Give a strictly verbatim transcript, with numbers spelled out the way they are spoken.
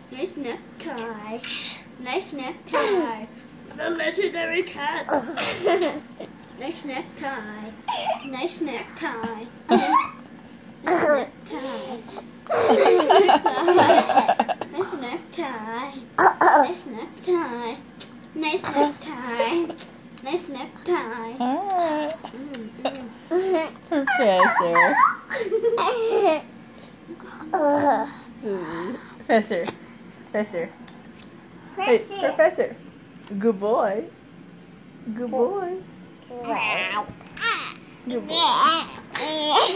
Nice necktie. Nice necktie. The legendary cat. Nice necktie. Nice necktie. Nice necktie. Nice necktie. Nice necktie. Nice necktie. Nice necktie. Alright. Mm, mm. Professor. Professor. Professor. Hey, Professor. Good boy. Good boy. Good boy.